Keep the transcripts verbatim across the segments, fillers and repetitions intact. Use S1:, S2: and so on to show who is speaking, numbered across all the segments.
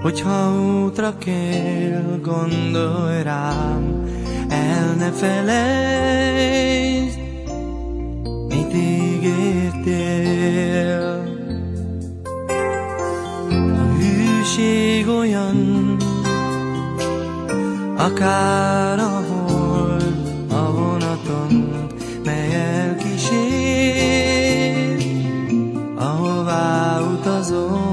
S1: Hogyha útra kell, gondolj rám, el ne felejtsd, mit ígértél. A hűség olyan, akár a hold a vonaton, mely elkísér, ahová utazom.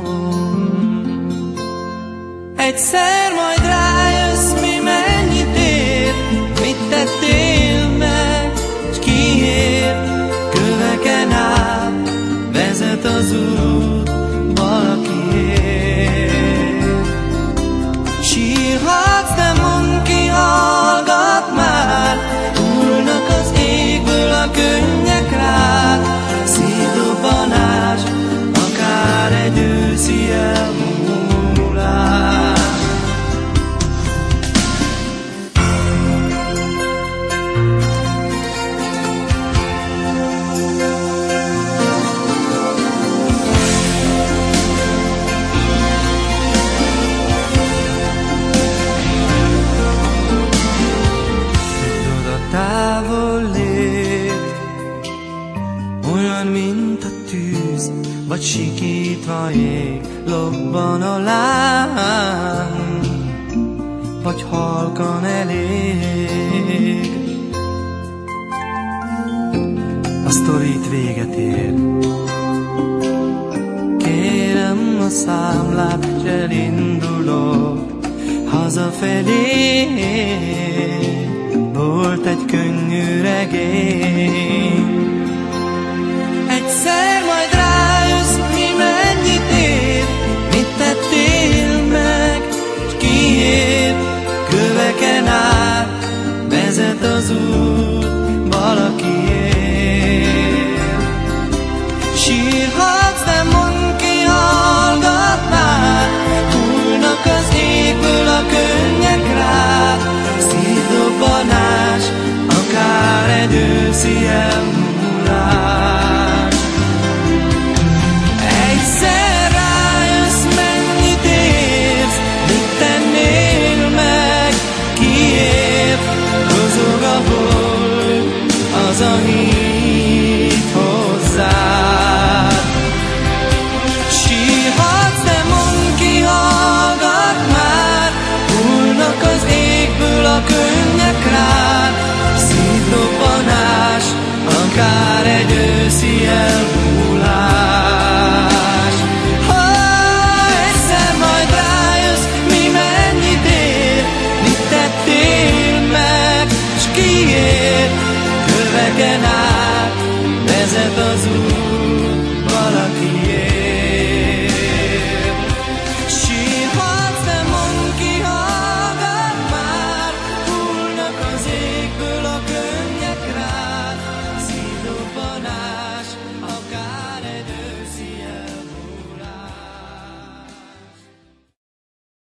S1: Egyszer majd rájössz, mi mennyit ér, mit tettél meg, s kiért. Köveken át vezet az út valakiért. Sírhatsz, de mondd ki, hallgat már, hullnak az égből a könnyek rád. Szétdobbanás, akár egy őszi elmúlás. Olyan, mint a tűz, vagy sikítva ég, lobban a láng, vagy halkan elég. A sztorit véget ér, kérem a számlát, s elindulok hazafelé. Volt egy könnyű regény. Egyszer majd rájössz, mi mennyit ér, mit tettél meg, s kiért. Köveken át vezet az út valakiért. Sírhatsz, de mondd ki, hallgat már, hullnak az égből a könnyek rád. Szétdobbanás, akár egy őszi elmúlás. Egyszer rájössz, mennyit érsz, mit tennél meg, kiért. Mozog a bold, az a híd hozzád. Sírhatsz, de mondd ki, hallgat már, hullnak az égből a könnyek rád. Szétdobbanás, akár egy őszi